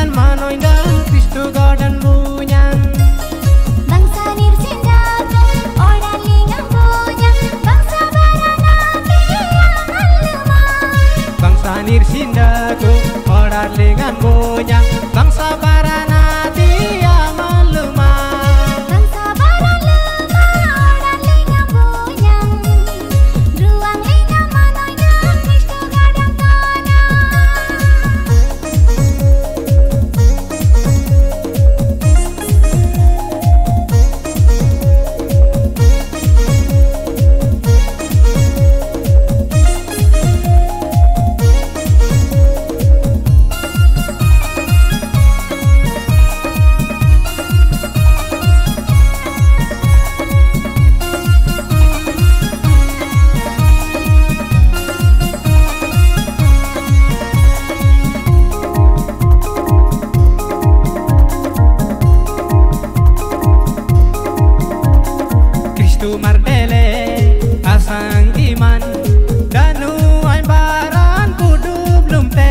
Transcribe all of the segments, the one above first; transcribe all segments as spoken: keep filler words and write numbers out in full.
lingan manoindang Kristu godan bunyang bangsa nirsindaku odan lingan bunyang bangsa baranati aman lemah bangsa nirsindaku odan lingan bunyang bangsa baranati aman lemah bangsa baran lemah odan lingan bunyang ruang lingan manoindang Kristu godan tanah Kristu mardele asang iman danu ay baran kudu belum te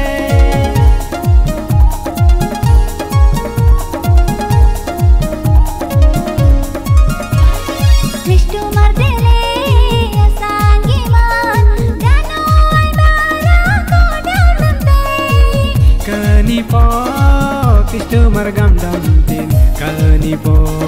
Kristu mardele asang iman danu ay baraku dalam kenipo Kristu margam damtin kenipo